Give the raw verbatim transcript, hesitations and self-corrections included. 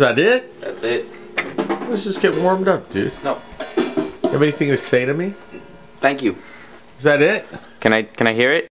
that it? That's it. Let's just get warmed up, dude. No. You have anything to say to me? Thank you. Is that it? Can I can I hear it?